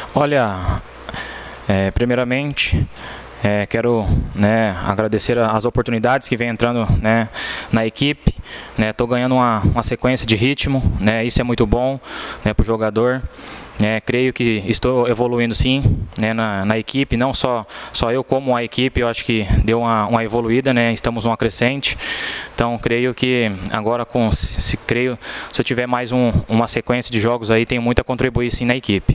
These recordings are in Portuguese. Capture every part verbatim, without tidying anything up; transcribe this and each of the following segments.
Olha, é, primeiramente, é, quero né, agradecer as oportunidades que vem entrando né, na equipe. Estou né, ganhando uma, uma sequência de ritmo, né, isso é muito bom né, para o jogador. É, creio que estou evoluindo sim né, na, na equipe, não só, só eu como a equipe, eu acho que deu uma, uma evoluída, né, estamos numa crescente. Então creio que agora com, se, creio, se eu tiver mais um, uma sequência de jogos aí, tenho muito a contribuir sim na equipe.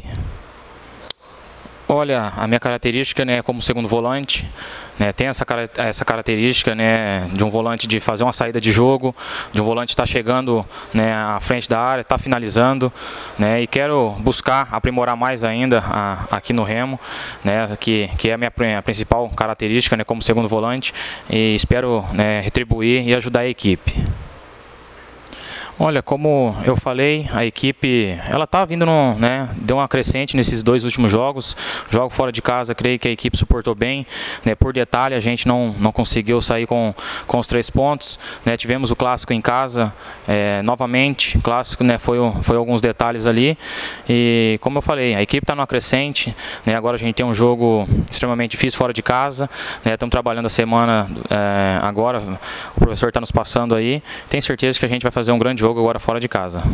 Olha, a minha característica né, como segundo volante, né, tem essa, essa característica né, de um volante de fazer uma saída de jogo, de um volante estar chegando né, à frente da área, estar finalizando, né, e quero buscar aprimorar mais ainda a, aqui no Remo, né, que, que é a minha a principal característica né, como segundo volante, e espero né, retribuir e ajudar a equipe. Olha, como eu falei, a equipe ela está vindo, no, né, deu uma crescente nesses dois últimos jogos. Jogo fora de casa, creio que a equipe suportou bem. Né, por detalhe, a gente não, não conseguiu sair com, com os três pontos. Né, tivemos o clássico em casa, é, novamente, o clássico né, foi, foi alguns detalhes ali. E como eu falei, a equipe está numa crescente. Né, agora a gente tem um jogo extremamente difícil fora de casa. Né, estamos trabalhando a semana é, agora, o professor está nos passando aí. Tenho certeza que a gente vai fazer um grande jogo agora fora de casa.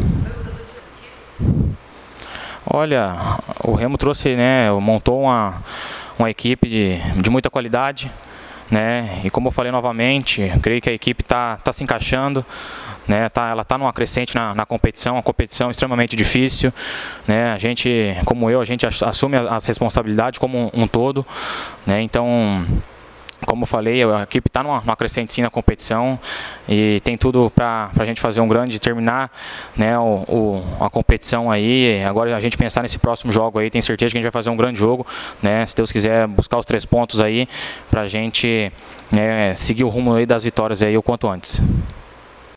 Olha, o Remo trouxe, né, montou uma, uma equipe de, de muita qualidade, né, e como eu falei novamente, creio que a equipe está tá se encaixando, né, tá, ela está numa crescente na, na competição, uma competição extremamente difícil, né, a gente, como eu, a gente assume as responsabilidades como um, um todo, né, então... Como eu falei, a equipe está numa, numa crescente sim na competição e tem tudo para a gente fazer um grande, terminar né, o, o, a competição aí. Agora a gente pensar nesse próximo jogo aí, tem certeza que a gente vai fazer um grande jogo, né, se Deus quiser buscar os três pontos aí para a gente né, seguir o rumo aí das vitórias aí o quanto antes.